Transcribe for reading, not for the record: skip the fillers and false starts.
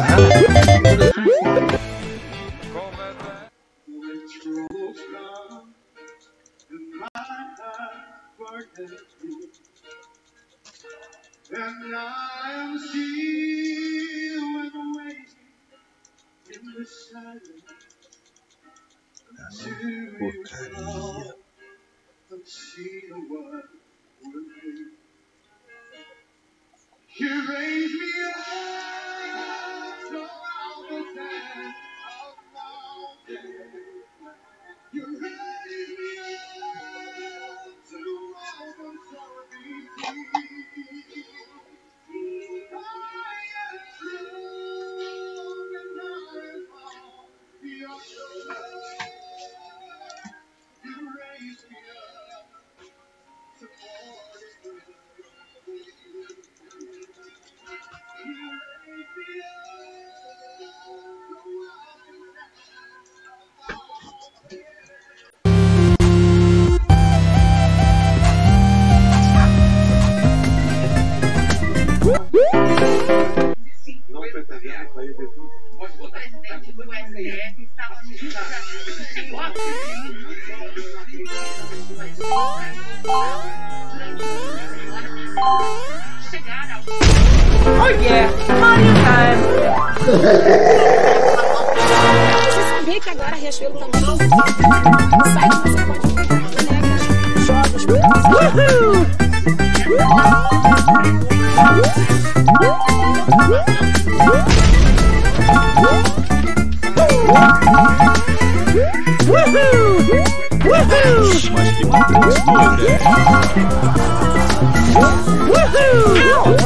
And I am still and waiting in the silence to know and see what will be. You raise me up so I'll the sand of mountains. You raise me up to overflow these seas. I am strong and I am all your love. You raise me up to more than Não pretendemos sair de tudo. O presidente do STF estava no Oh yeah, Mario time! Você sabia que agora a Riachuelo também tem um site que você pode comprar bonecas, jogos, Woohoo! Mas que uma mistura! Woohoo!